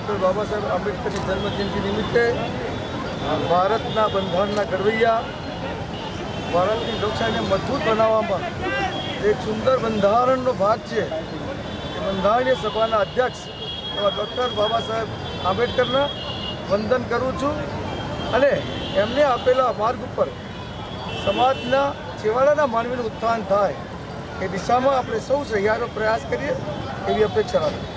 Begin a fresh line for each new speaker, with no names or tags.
Doctor Baba Saheb Ambedkar की जन्मजयंति निमित्ते भारतना बंधारणना घडवैया भारतनी लोकशाहीने मजबूत बनाववामां एक सुंदर बंधारणनो भाग छे। बंधारणीय सभाना अध्यक्ष एवा डॉक्टर बाबा साहेब आंबेडकरना वंदन करूँ छूं अने एमणे आपेला मार्ग पर समाजना छेवाડાના માનવીનું ઉત્થાન થાય એ દિશામાં આપણે સૌ સહિયારો પ્રયાસ કરીએ એવી અપેક્ષા રાખું।